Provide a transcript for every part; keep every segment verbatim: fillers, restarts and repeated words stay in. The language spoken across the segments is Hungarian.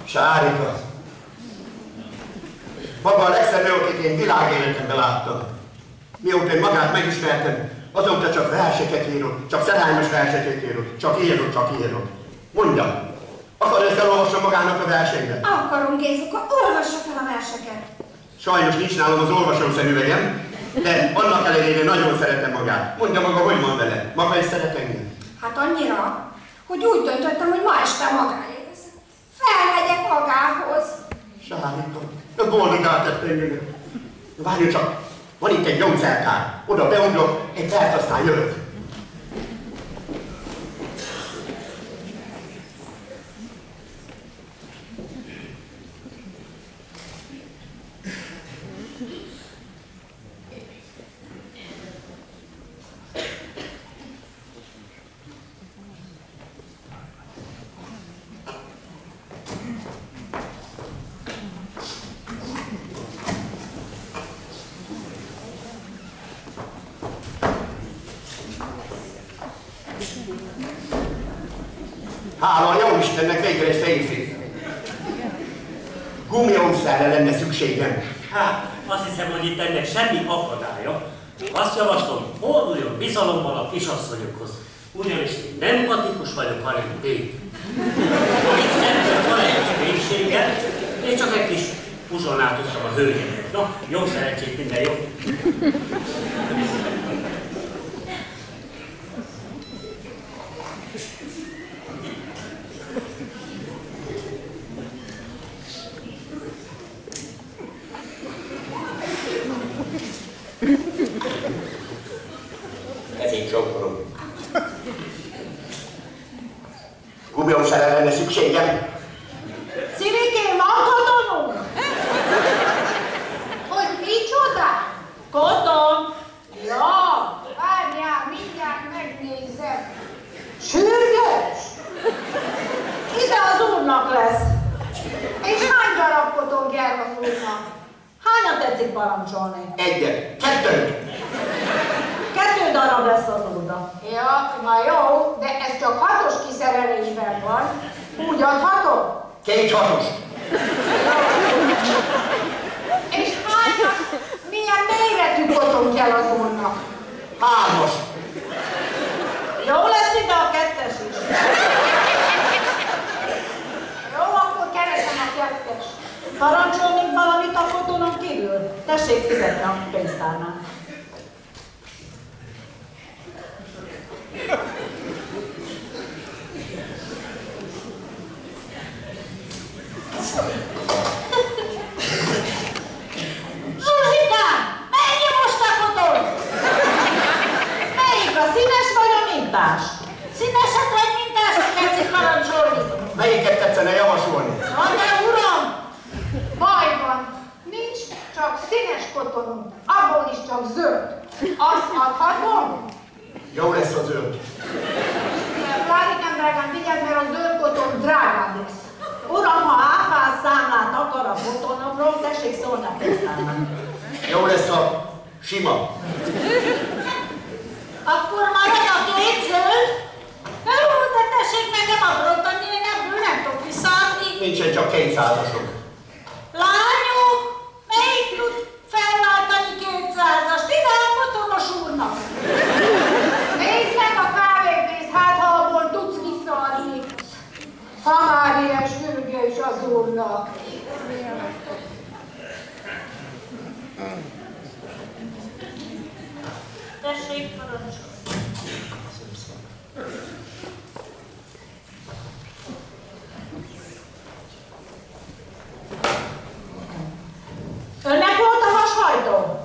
Sárika. Maga a legszebb nő, akit én világéletemben láttam. Mióta én magát megismertem, azóta csak verseket írok, csak szerelmes verseket írok, csak írok, csak írok. Mondja, akar ezt elolvasson magának a verseimet? Akarom, Gézuka, olvassa fel a verseket. Sajnos nincs nálam az olvasószemüvegem, de annak ellenére nagyon szeretem magát. Mondja maga, hogy van vele? Maga is szeret engem? Hát annyira, hogy úgy döntöttem, hogy ma este magáért leszek. Felmegyek magához. Sárika, a boldogát tett engem. Várjon csak, van itt egy gyógyszertár. Oda beugrok, egy perc, aztán jövök. Hála a Jóistennek végre egy férfi. Gumiószerre lenne szükségem. Hát, azt hiszem, hogy itt ennek semmi akadálya. Azt javaslom, forduljon bizalommal a kisasszonyokhoz. Ugyanis én nem empatikus vagyok, hanem bék. Itt szemben van egy végséggel, és csak egy kis uzsonnát tudtam a hölgyeket. No, jó szerencsét, minden jó. Ezért csókolom. Gumiószerre lenne szükségem. Szirikém, van kotonunk? Hogy micsoda? Koton? Ja. Várjál, mindjárt megnézem. Sürgős? Ide az úrnak lesz. És hány darab koton kell az úrnak? Hányat tetszik parancsolni? Egyet, kettőt. Kettő darab lesz az úrnak. Ja, na jó, de ez csak hatos kiszerelésben van. Úgy adhatom? Két hatos. És hányat, milyen méretű koton kell az úrnak? Hármas. Jó lesz ide a kettes is. Jó, akkor keresem a kettes. Parancsolnék valamit a kotonon kívül? Tessék fizetni a pénztárnál. Zsuzsikám! Mennyi most a koton? Melyik a színes vagy a mintás? Színeset vagy mintást tetszik parancsolni? Melyiket tetszene javasolni? Na de uram! Baj van, nincs csak színes kotonunk, abból is csak zöld. Azt adhatom? Jó lesz a zöld. Klárikám drágám, vigyázz, mert a zöld koton drágább lesz. Uram, ha áfás számlát akar a kotonokról, tessék szólni a pénztárnál. Jó lesz a sima. Akkor marad a két zöld? Jó, de tessék nekem aprott adni, én ebből nem tudok visszaadni. Nincsen csak kétszázasok. Lányok, melyik tud felváltani kétszázast? Ide a kotonos úrnak. Nézd meg a kávépészt, hát ha abból tudsz visszaadni. Ha már ilyen sürgős az úrnak. Tessék, parancsolj. Önnek volt a hashajtó?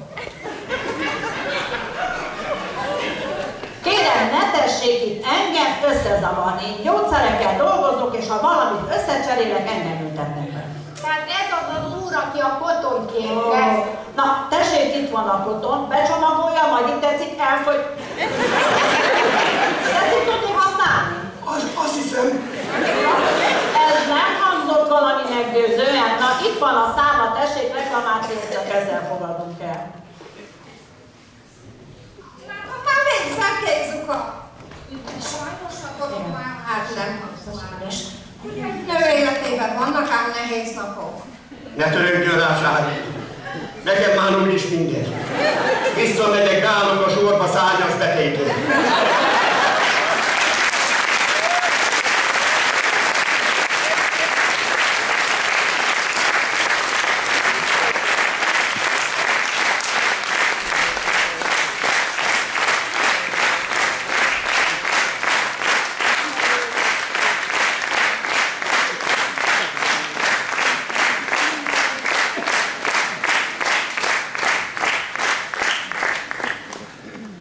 Kérem, ne tessék itt engem összezavarni. Én gyógyszerekkel dolgozok, és ha valamit összecserélek, engem ültetnek be. Tehát ez az az úr, aki a koton kérte. Oh. Na, tessék, itt van a koton, becsomagolja, majd itt tetszik, elfogy. Tetszik tudni használni? Azt, azt hiszem. Ez nem hangzott valami meggyőzően. Na, itt van a száma, tessék, reklamációt, csak ezzel fogadunk el. Már végzem, Gézuka. Sajnos a koton már hát nem hangzott. Egy nő életében vannak ám nehéz napok. Ne törődjön rá, Sári. Nekem már úgyis mindegy. Visszamegyek, beállok a sorba szárnyas betétől.